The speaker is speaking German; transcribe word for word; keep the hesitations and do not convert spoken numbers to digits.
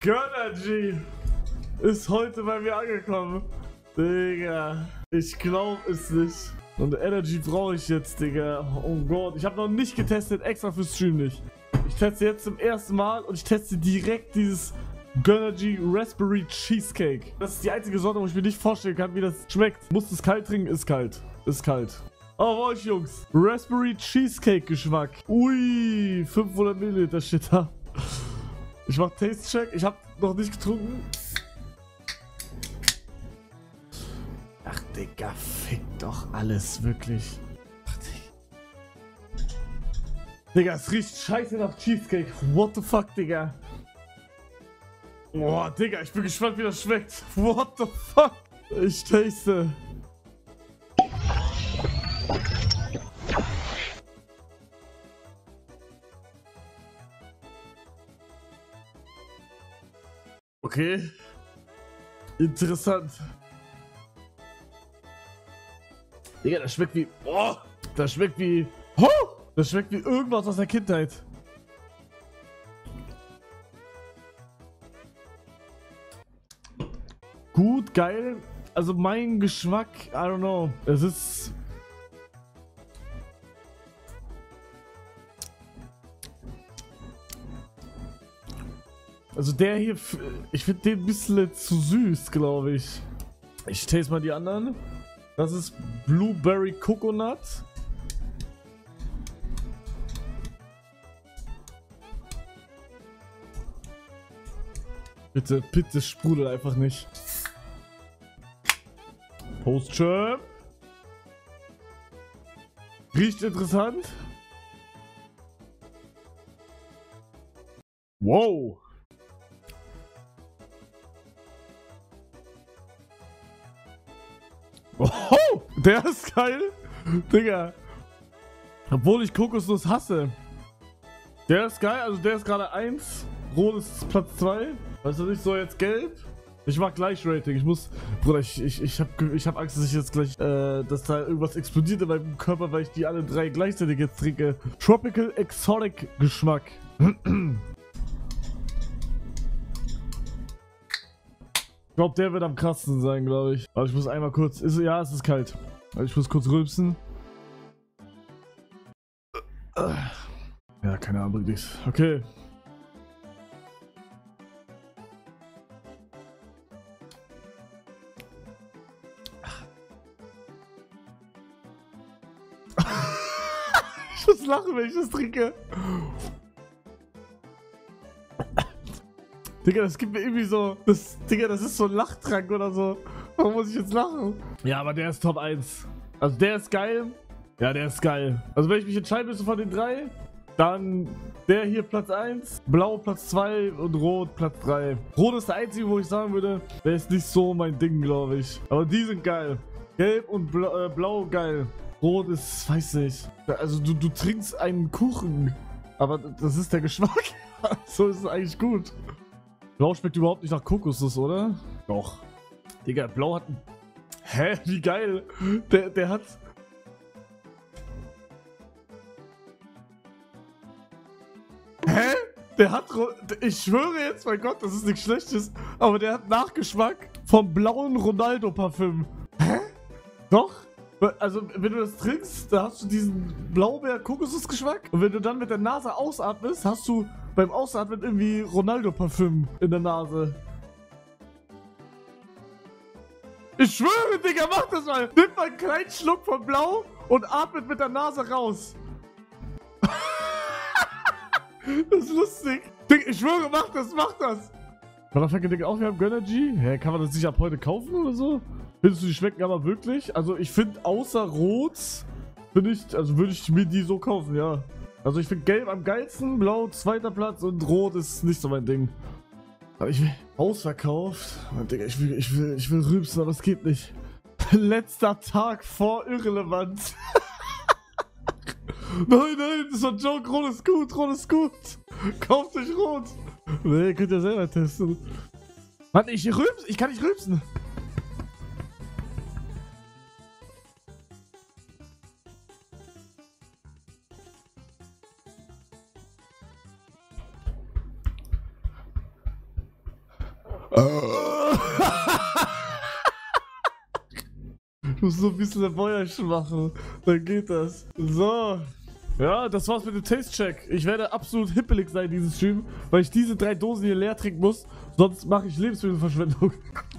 Gönnergy ist heute bei mir angekommen. Digga, ich glaube es nicht. Und Energy brauche ich jetzt, Digga. Oh Gott, ich habe noch nicht getestet, extra für Stream nicht. Ich teste jetzt zum ersten Mal und ich teste direkt dieses Gönnergy Raspberry Cheesecake. Das ist die einzige Sorte, wo ich mir nicht vorstellen kann, wie das schmeckt. Muss es kalt trinken? Ist kalt. Ist kalt. Oh, wo euch, Jungs. Raspberry Cheesecake Geschmack. Ui, fünfhundert Milliliter steht da. Ich mach Taste Check. Ich habe noch nicht getrunken. Ach, Digga, fick doch alles, wirklich. Ach, Digga. Digga, es riecht scheiße nach Cheesecake. What the fuck, Digga? Boah, Digga, ich bin gespannt, wie das schmeckt. What the fuck? Ich taste. Okay. Interessant. Digga, das schmeckt wie... Oh, das schmeckt wie... Oh, das schmeckt wie irgendwas aus der Kindheit. Gut, geil. Also mein Geschmack, I don't know. Es ist... Also der hier, ich finde den ein bisschen zu süß, glaube ich. Ich taste mal die anderen. Das ist Blueberry Coconut. Bitte, bitte sprudel einfach nicht. Post-Chirp. Riecht interessant. Wow. Oh, der ist geil. Digga. Obwohl ich Kokosnuss hasse. Der ist geil, also der ist gerade eins. Rot ist Platz zwei. Weißt du nicht, so jetzt gelb. Ich mach gleich Rating. Ich muss. Bruder, ich, ich, ich hab ich hab Angst, dass ich jetzt gleich, äh, dass da irgendwas explodiert in meinem Körper, weil ich die alle drei gleichzeitig jetzt trinke. Tropical Exotic Geschmack. Ich glaube, der wird am krassesten sein, glaube ich. Aber ich muss einmal kurz... Ist, ja, es ist kalt. Also ich muss kurz rülpsen. Ja, keine Ahnung, bringt nichts. Okay. Ich muss lachen, wenn ich das trinke. Digga, das gibt mir irgendwie so... Das, Digga, das ist so ein Lachtrank oder so. Warum muss ich jetzt lachen? Ja, aber der ist Top eins. Also der ist geil. Ja, der ist geil. Also wenn ich mich entscheiden müsste von den drei, dann der hier Platz eins, Blau Platz zwei und Rot Platz drei. Rot ist der einzige, wo ich sagen würde, der ist nicht so mein Ding, glaube ich. Aber die sind geil. Gelb und Blau, äh, Blau geil. Rot ist, weiß nicht. Also du, du trinkst einen Kuchen, aber das ist der Geschmack. So ist es eigentlich gut. Blau schmeckt überhaupt nicht nach Kokosnuss, oder? Doch. Digga, Blau hat ein... Hä? Wie geil. Der, der hat... Hä? Der hat... Ich schwöre jetzt, mein Gott, das ist nichts Schlechtes, aber der hat Nachgeschmack vom blauen Ronaldo-Parfüm. Hä? Doch? Also, wenn du das trinkst, da hast du diesen Blaubeer-Kokosnuss-Geschmack. Und wenn du dann mit der Nase ausatmest, hast du beim Ausatmen irgendwie Ronaldo-Parfüm in der Nase. Ich schwöre, Digga, mach das mal. Nimm mal einen kleinen Schluck von Blau und atmet mit der Nase raus. Das ist lustig. Digga, ich schwöre, mach das, mach das. Motherfucker, Digga, auch wir haben Gönnergy. Hä, kann man das nicht ab heute kaufen oder so? Findest du, die schmecken aber wirklich? Also ich finde, außer Rot, finde ich, also würde ich mir die so kaufen, ja. Also ich finde Gelb am geilsten, Blau zweiter Platz und Rot ist nicht so mein Ding. Aber ich will ausverkauft. Mann, Digga, ich will, ich will, ich will rübsen, aber es geht nicht. Letzter Tag vor Irrelevanz. Nein, nein, das war ein Joke. Rot ist gut, Rot ist gut. Kauft euch Rot. Nee, könnt ihr selber testen. Mann, ich rübs, ich kann nicht rübsen. Ich muss so ein bisschen der Feuerchen machen. Dann geht das. So. Ja, das war's mit dem Taste-Check. Ich werde absolut hippelig sein, diesen Stream, weil ich diese drei Dosen hier leer trinken muss. Sonst mache ich Lebensmittelverschwendung.